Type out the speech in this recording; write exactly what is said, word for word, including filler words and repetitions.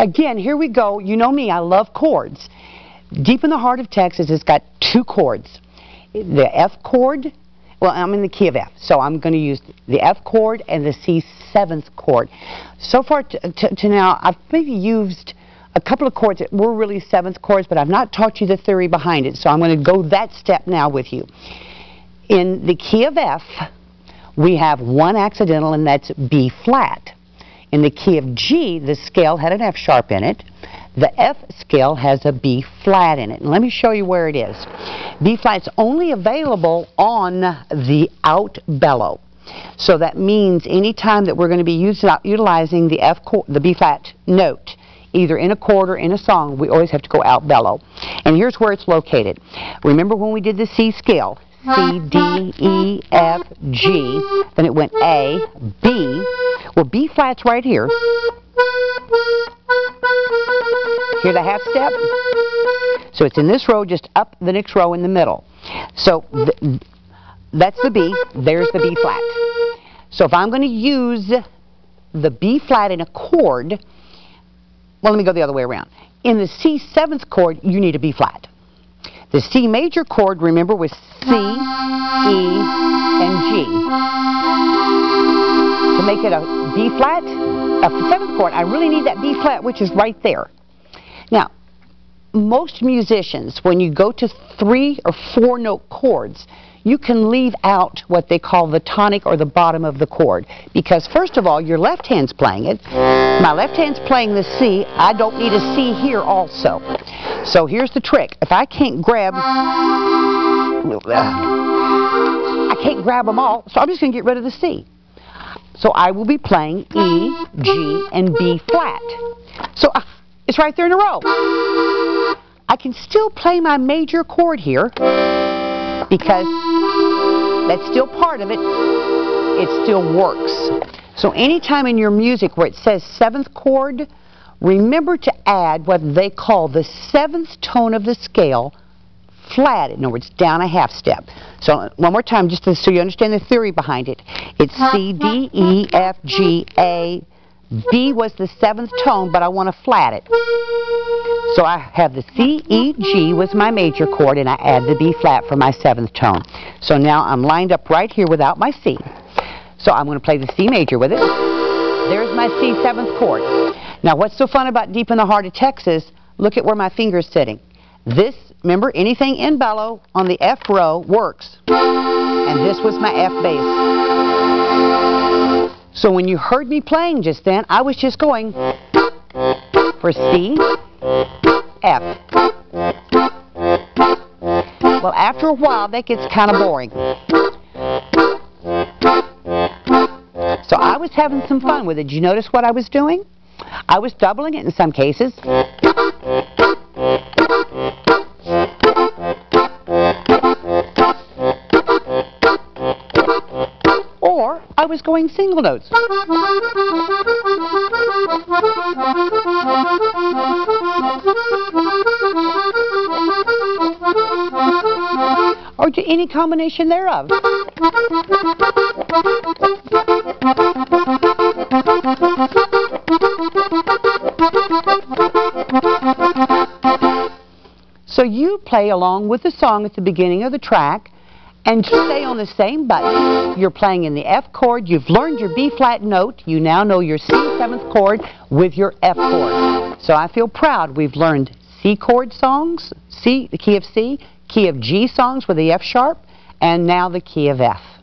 again, here we go. You know me, I love chords. Deep in the Heart of Texas, it's got two chords. The F chord, well, I'm in the key of F, so I'm going to use the F chord and the C seventh chord. So far t t to now, I've maybe used a couple of chords that were really seventh chords, but I've not taught you the theory behind it, so I'm going to go that step now with you. In the key of F, we have one accidental, and that's B flat. In the key of G, the scale had an F sharp in it. The F scale has a B flat in it. And let me show you where it is. B flat's only available on the out bellow. So that means any time that we're going to be using, utilizing the F chord, the B flat note, either in a chord or in a song, we always have to go out bellow. And here's where it's located. Remember when we did the C scale? C, D, E, F, G, then it went A, B. Well, B flat's right here. Hear the half step? So it's in this row, just up the next row in the middle. So th that's the B, there's the B flat. So if I'm going to use the B flat in a chord, well, let me go the other way around. In the C seventh chord, you need a B flat. The C major chord, remember, was C, E, and G. To make it a B flat, a seventh chord, I really need that B flat, which is right there. Now, most musicians, when you go to three or four note chords, you can leave out what they call the tonic or the bottom of the chord. Because first of all, your left hand's playing it. My left hand's playing the C. I don't need a C here also. So here's the trick. If I can't grab, I can't grab them all, so I'm just going to get rid of the C. So I will be playing E, G, and B flat. So uh, it's right there in a row. I can still play my major chord here because that's still part of it. It still works. So anytime in your music where it says seventh chord, remember to add what they call the seventh tone of the scale flat. In other words, down a half step. So one more time, just so you understand the theory behind it. It's C, D, E, F, G, A. B was the seventh tone, but I want to flat it. So I have the C, E, G was my major chord, and I add the B flat for my seventh tone. So now I'm lined up right here without my C. So I'm going to play the C major with it. There's my C seventh chord. Now what's so fun about Deep in the Heart of Texas, look at where my finger's sitting. This, remember, anything in bellow on the F row works. And this was my F bass. So when you heard me playing just then, I was just going for C, F. Well, after a while, that gets kind of boring. So I was having some fun with it. Did you notice what I was doing? I was doubling it in some cases. Or I was going single notes. Or any combination thereof. So you play along with the song at the beginning of the track and stay on the same button. You're playing in the F chord. You've learned your B flat note. You now know your C seventh chord with your F chord. So I feel proud we've learned C chord songs, C, the key of C, key of G songs with the F sharp, and now the key of F.